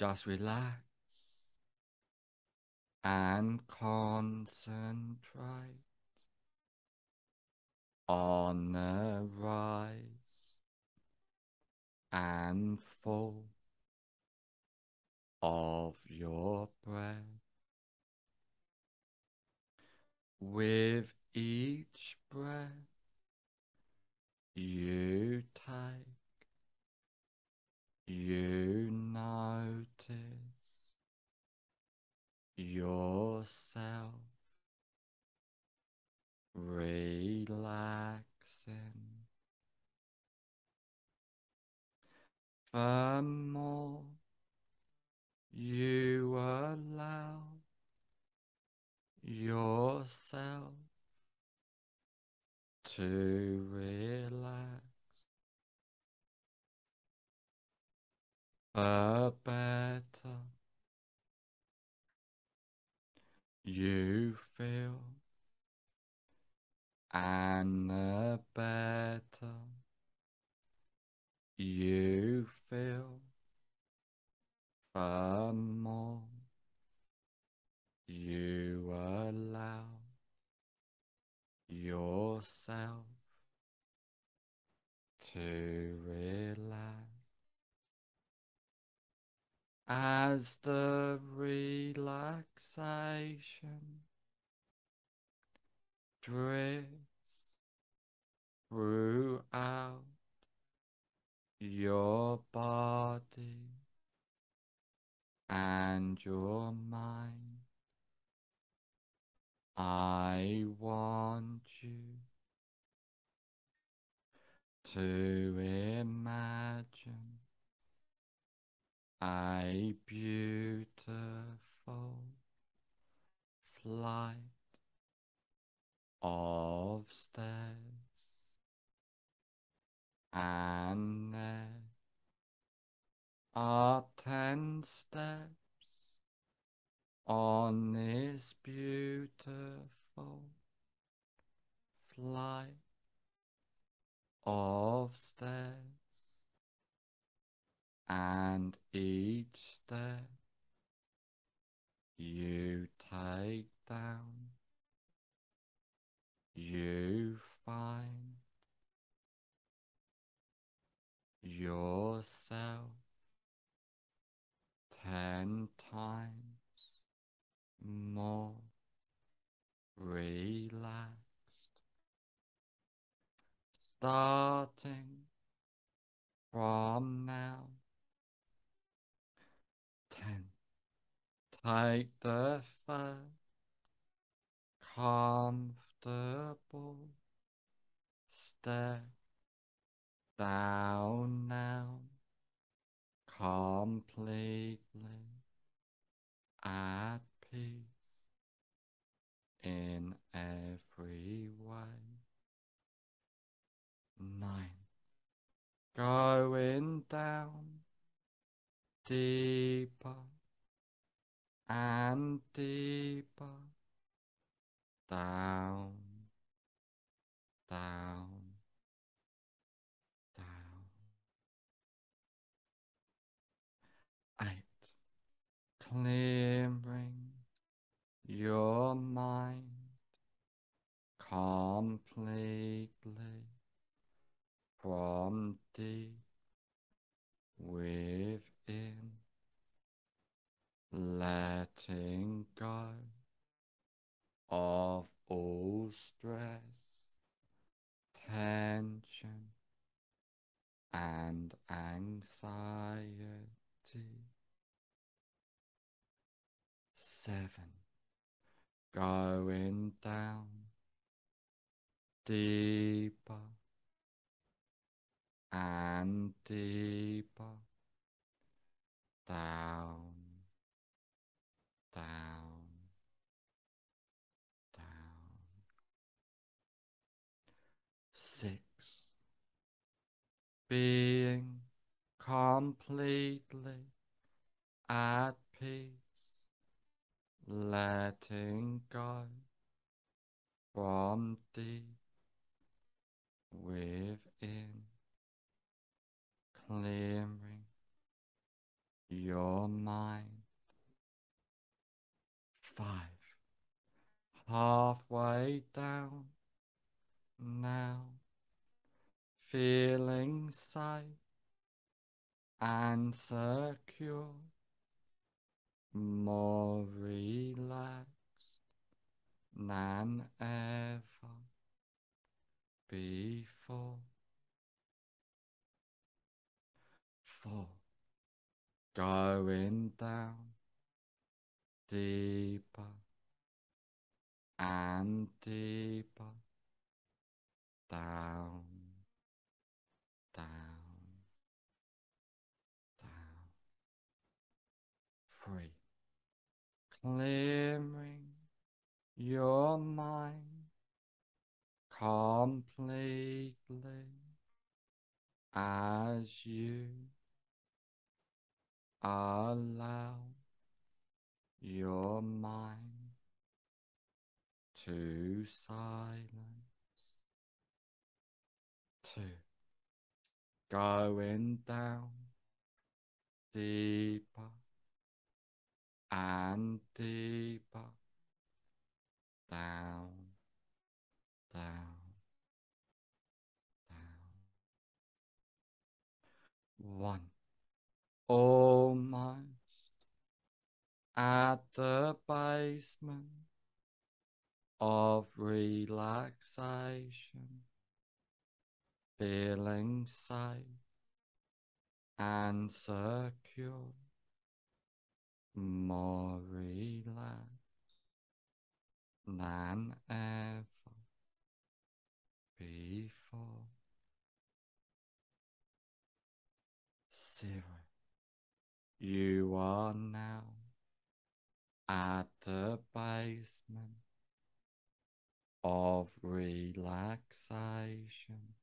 Just relax and concentrate on the rise and fall of your breath. With each breath you take, you notice yourself relaxing. The more you allow yourself to relax, the better you feel, and the better you feel, the more you allow yourself to relax. As the relaxation drifts throughout your body and your mind, I want you to imagine a beautiful flight of stairs, and there are 10 steps on this beautiful flight of stairs, and each step you take down, you find yourself 10 times more relaxed, starting from now. 10. Take the first comfortable step down now, completely at peace in every way. 9. Going down deeper and deeper, down, down, down. 8. Clearing your mind completely from deep within, letting go of all stress, tension, and anxiety. 7. Going down deeper and deeper, down, down, down. 6. Being completely at peace, letting go from deep within, clearing your mind. 5. Halfway down now, feeling safe and secure, more relaxed than ever before. 4. Going down deeper and deeper, down, down, down. 3. Clearing your mind completely as you allow your mind to silence. 2. Going down deeper and deeper, down, down, down. 1. Almost at the basement of relaxation, feeling safe and secure, more relaxed than ever before. 0. You are now at the basement of relaxation,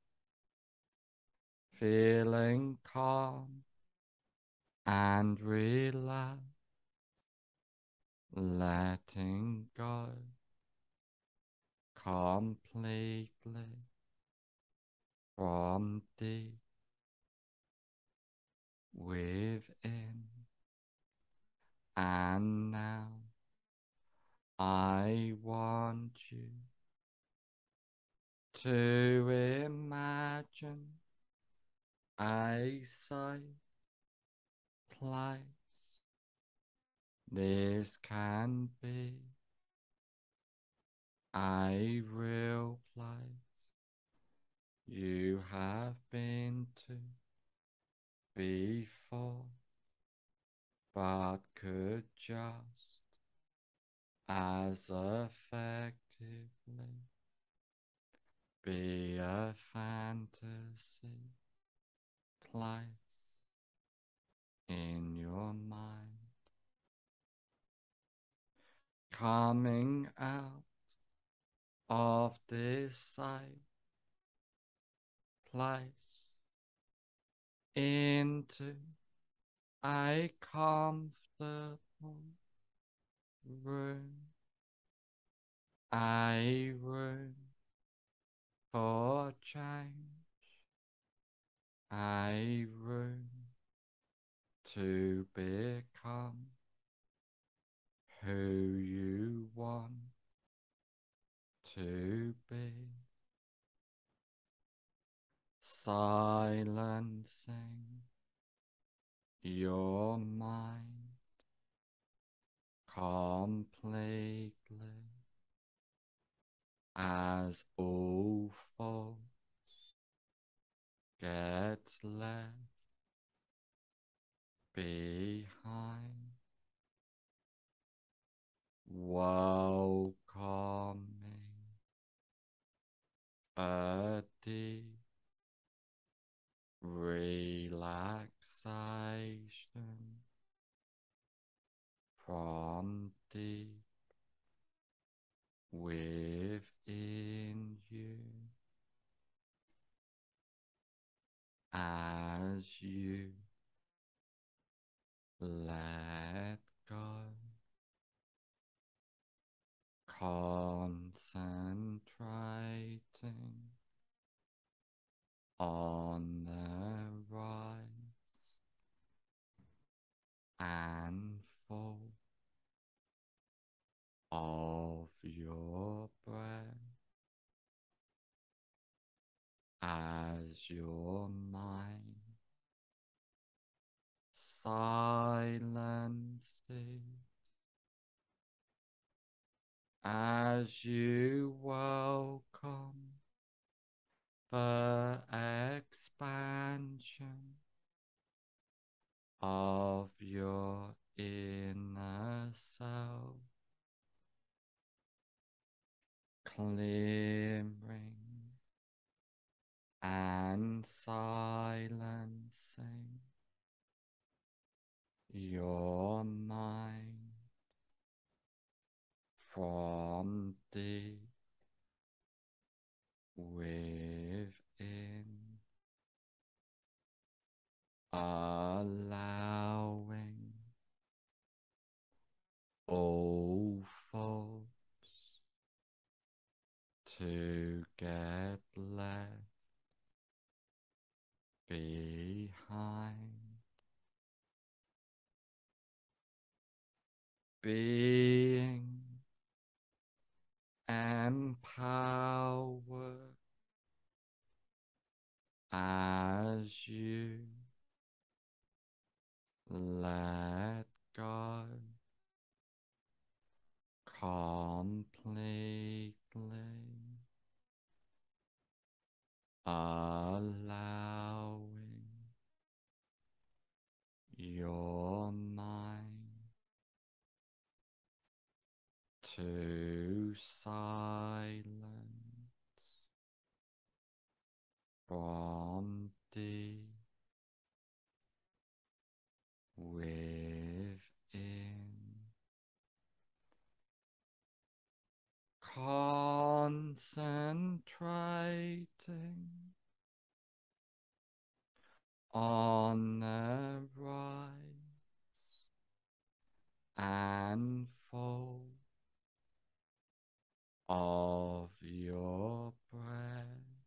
feeling calm and relaxed, letting go completely from deep within. And now I want you to imagine a safe place. This can be a real place you have been to before, but could just as effectively be a fantasy place in your mind. Coming out of this safe place into a comfortable room, a room for change, a room to become who you want to be, silencing your mind completely as all thoughts gets left behind, welcoming a deep relaxation from deep within you as you let go, concentrating on the rise as your mind silences, as you welcome the expansion of your inner self, clearing and silencing your mind from deep within, allowing all thoughts to get left behind, being empowered as you let go completely, allowing your mind to silence from deep within, concentrating on the rise and fall of your breath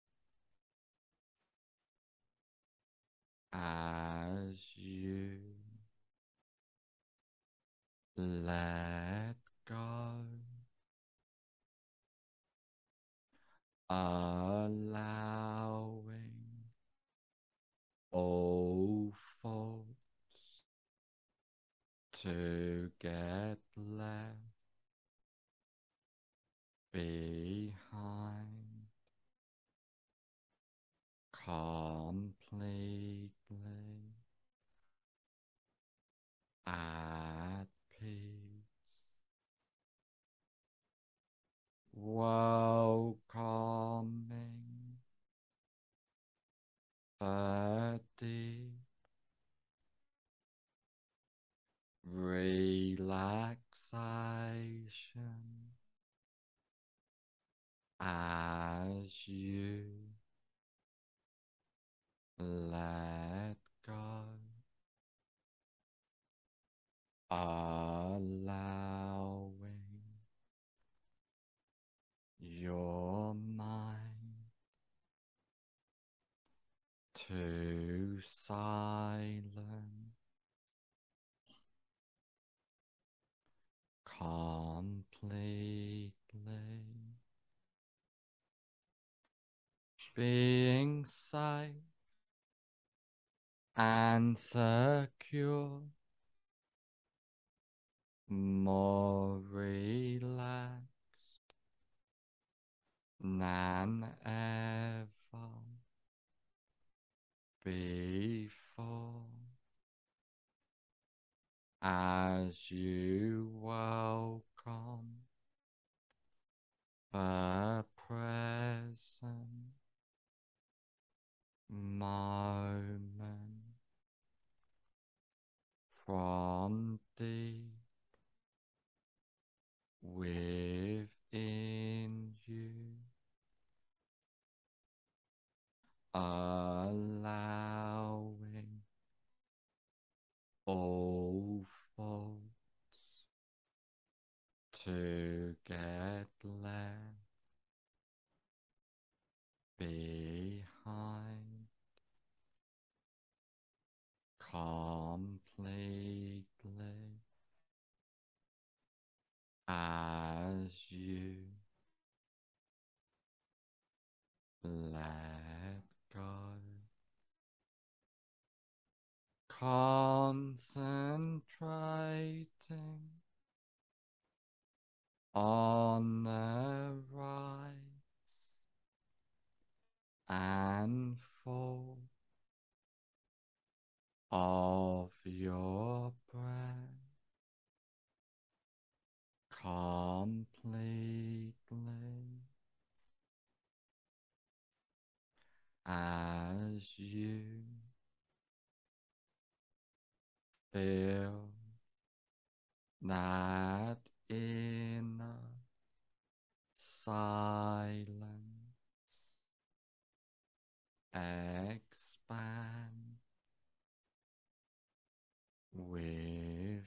as you let go, allowing all thoughts to get left behind completely at peace, welcoming the deep relaxation as you let go, allowing your mind to silence completely, being safe and secure, more relaxed than ever before, as you welcome the present moment from deep within you, allowing all thoughts to get left behind completely as you let go. concentrating on the rise and fall of your breath completely as you feel that inner silence expand within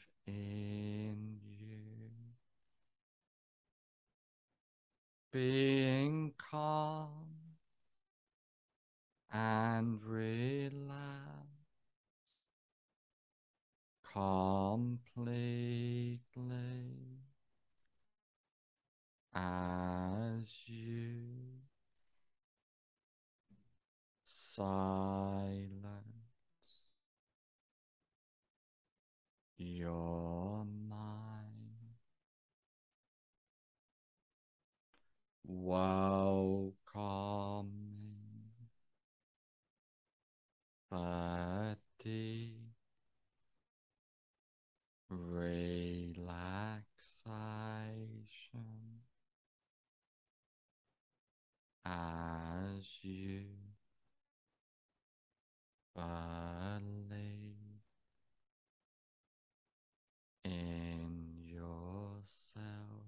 you, being calm and relaxed completely as you silence your mind. Welcoming the deep relaxation as you believe in yourself,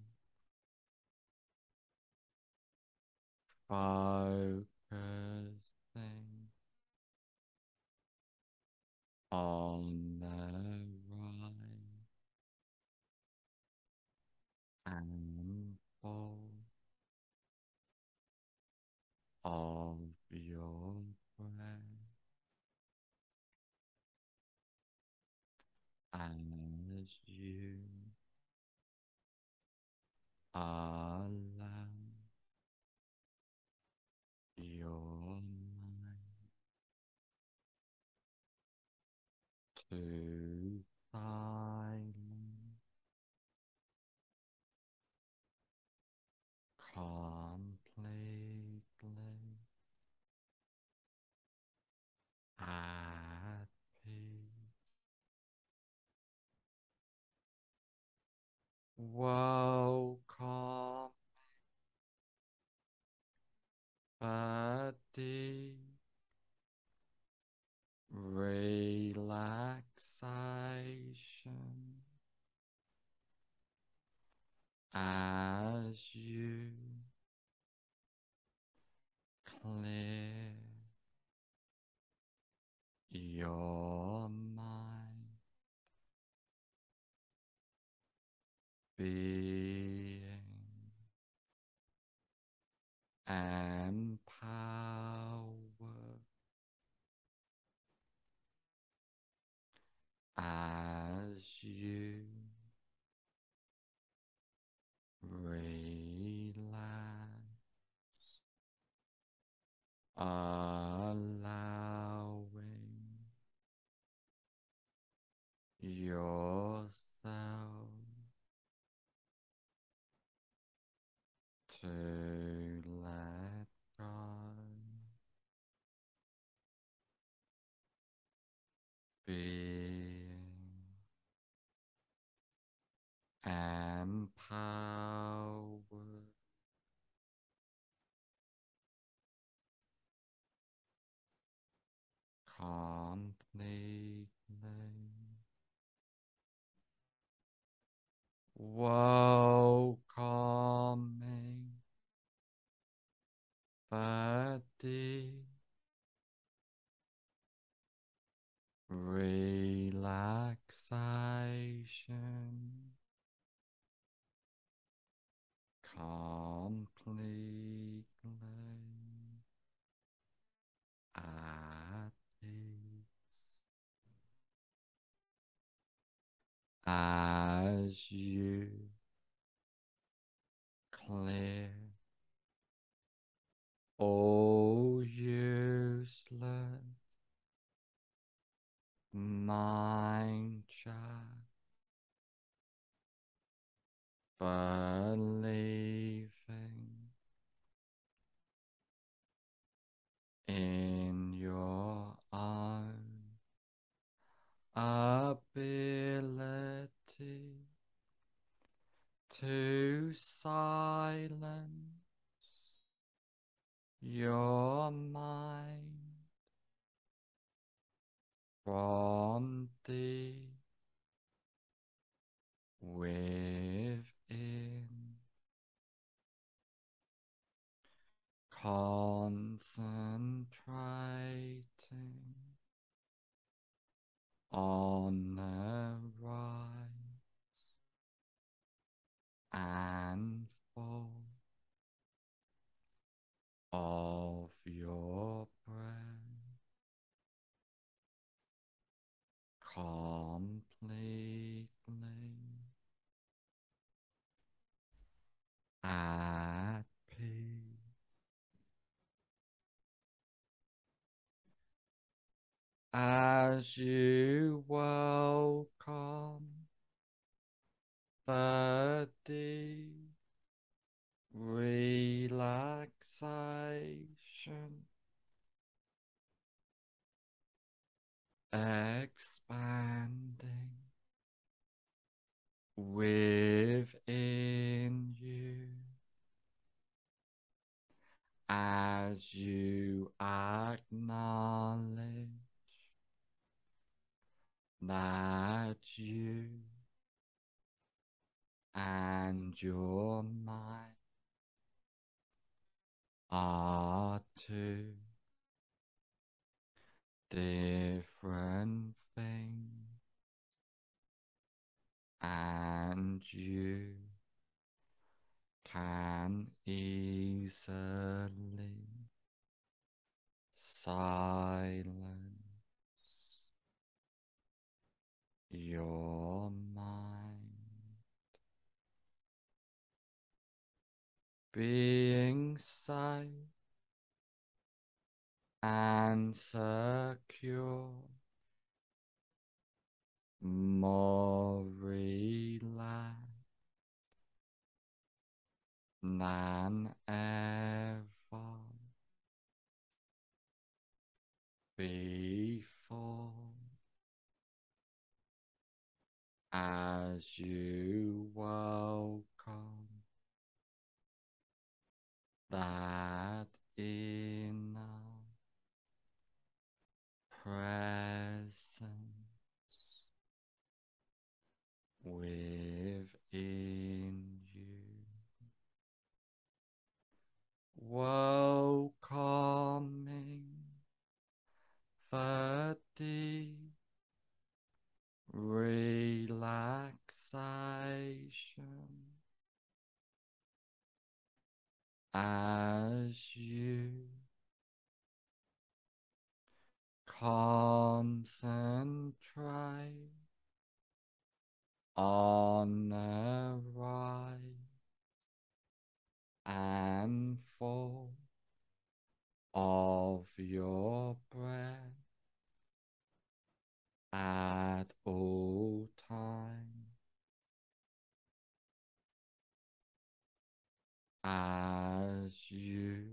focusing on the right and full of your breath as you allow your mind to silence completely at peace. Welcome the deep relaxation as you clear your mind, being empowered as you relax, allowing yourself to let go, being empowered completely, welcoming the deep relaxation completely at peace as you clear all useless mind chat, believing in your own ability to silence your mind from deep within, concentrating on the rise and fall of your breath completely at peace as you welcome the deep relaxation expanding within you as you acknowledge that you and your mind are two different things, and you can easily silence your mind. Being safe and secure, more relaxed than ever before, as you welcome that inner presence within you, welcoming the deep relaxation as you concentrate on the rise and fall of your breath at all times, as you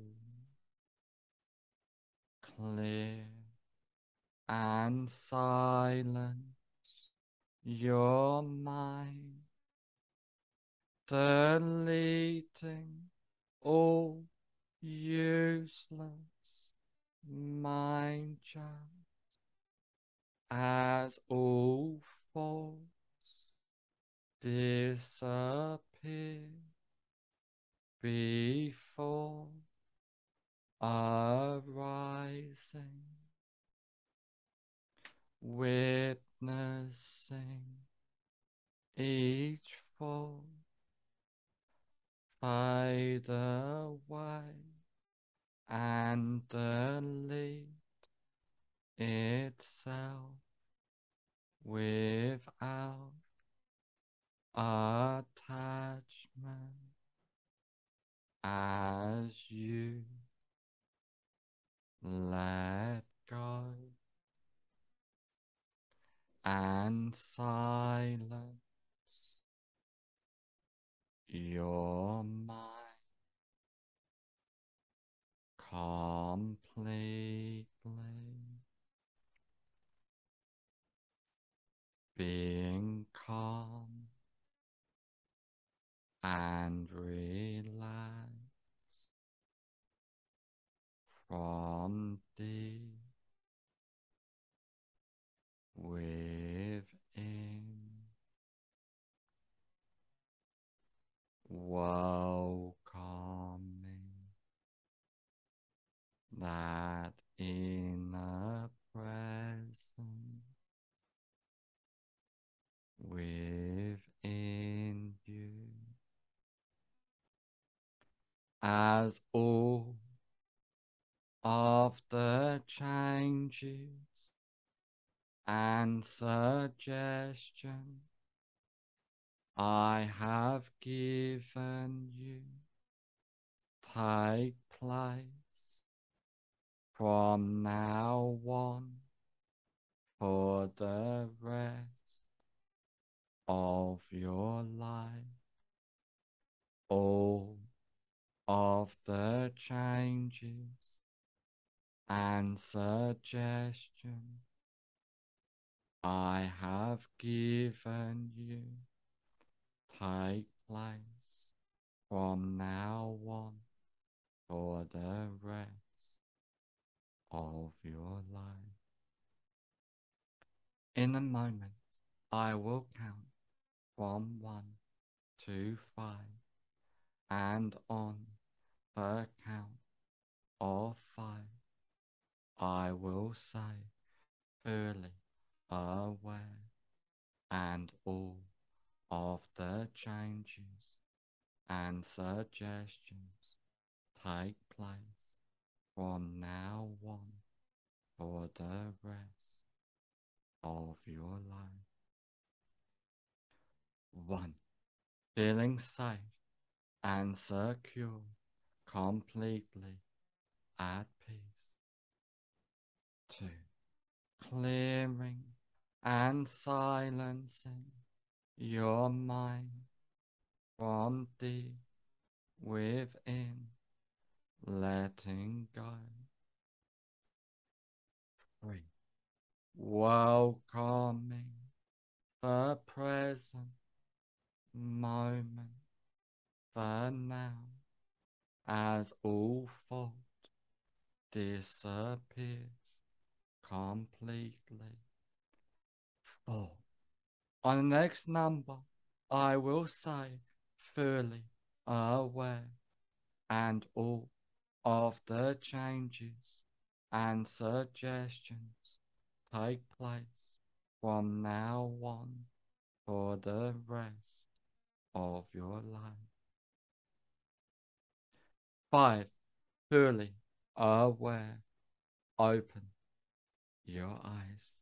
clear and silence your mind, deleting all useless mind junk as all thoughts disappear before arising, witnessing each thought fade away and delete itself without attachment as you let go and silence your mind completely, being calm and relaxed from deep within, welcoming that inner presence within you as all of the changes and suggestions I have given you take place from now on for the rest of your life. All of the changes and suggestions I have given you take place from now on for the rest of your life. In a moment, I will count from 1 to 5, and on the count of 5, I will say, fully aware, and all of the changes and suggestions take place from now on for the rest of your life. 1. Feeling safe and secure, completely at peace. 2. Clearing and silencing your mind from deep within, letting go. 3. Welcoming the present moment, the now, as all fault disappears completely. 4. On the next number, I will say, fully aware, and all of the changes and suggestions take place from now on for the rest of your life. 5. Fully aware. Open your eyes.